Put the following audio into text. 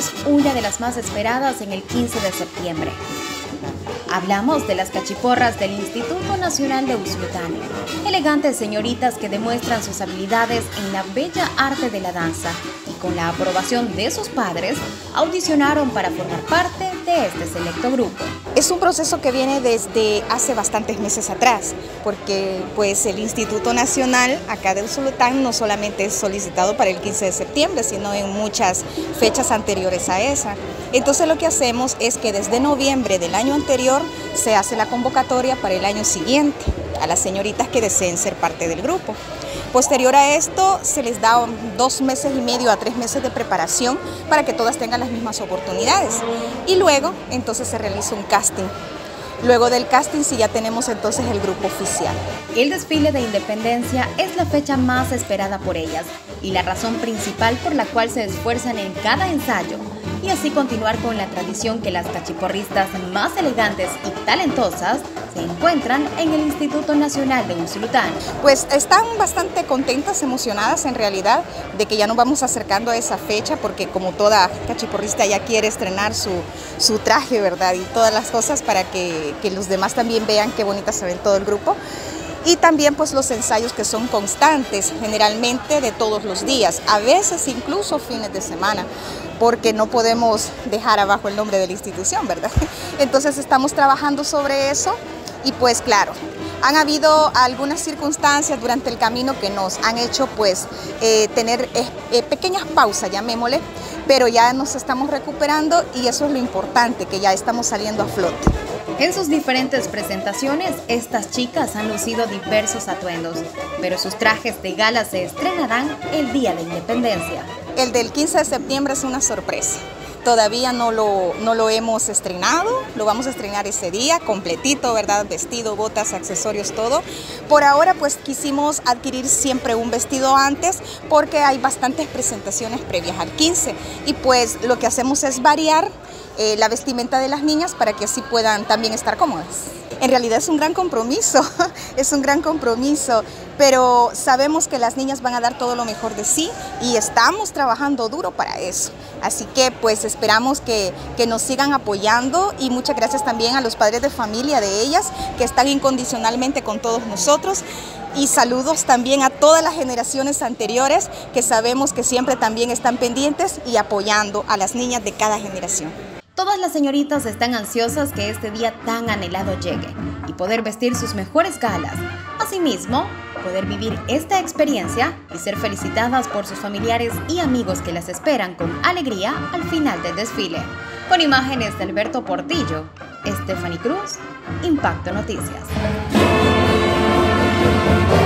es una de las más esperadas en el 15 de septiembre. Hablamos de las cachiporras del Instituto Nacional de Usulután, elegantes señoritas que demuestran sus habilidades en la bella arte de la danza y con la aprobación de sus padres, audicionaron para formar parte de este selecto grupo. Es un proceso que viene desde hace bastantes meses atrás, porque pues el Instituto Nacional acá de Usulután no solamente es solicitado para el 15 de septiembre, sino en muchas fechas anteriores a esa. Entonces lo que hacemos es que desde noviembre del año anterior se hace la convocatoria para el año siguiente a las señoritas que deseen ser parte del grupo. Posterior a esto se les da 2 meses y medio a 3 meses de preparación para que todas tengan las mismas oportunidades. Y luego entonces se realiza un casting. Luego del casting sí ya tenemos entonces el grupo oficial. El desfile de Independencia es la fecha más esperada por ellas y la razón principal por la cual se esfuerzan en cada ensayo y así continuar con la tradición que las cachiporristas más elegantes y talentosas se encuentran en el Instituto Nacional de Usulután. Pues están bastante contentas, emocionadas en realidad de que ya nos vamos acercando a esa fecha, porque como toda cachiporrista ya quiere estrenar su traje, ¿verdad? Y todas las cosas para que los demás también vean qué bonita se ve todo el grupo. Y también pues los ensayos que son constantes, generalmente de todos los días, a veces incluso fines de semana, porque no podemos dejar abajo el nombre de la institución, ¿verdad? Entonces estamos trabajando sobre eso y pues claro, han habido algunas circunstancias durante el camino que nos han hecho pues tener pequeñas pausas, llamémosle, pero ya nos estamos recuperando y eso es lo importante, que ya estamos saliendo a flote. En sus diferentes presentaciones, estas chicas han lucido diversos atuendos, pero sus trajes de gala se estrenarán el día de Independencia. El del 15 de septiembre es una sorpresa. Todavía no lo hemos estrenado, lo vamos a estrenar ese día, completito, ¿verdad? Vestido, botas, accesorios, todo. Por ahora pues quisimos adquirir siempre un vestido antes porque hay bastantes presentaciones previas al 15 y pues lo que hacemos es variar la vestimenta de las niñas para que así puedan también estar cómodas. En realidad es un gran compromiso, pero sabemos que las niñas van a dar todo lo mejor de sí y estamos trabajando duro para eso. Así que pues esperamos que nos sigan apoyando y muchas gracias también a los padres de familia de ellas que están incondicionalmente con todos nosotros. Y saludos también a todas las generaciones anteriores que sabemos que siempre también están pendientes y apoyando a las niñas de cada generación. Todas las señoritas están ansiosas que este día tan anhelado llegue y poder vestir sus mejores galas. Asimismo, poder vivir esta experiencia y ser felicitadas por sus familiares y amigos que las esperan con alegría al final del desfile. Con imágenes de Alberto Portillo, Stephanie Cruz, Impacto Noticias.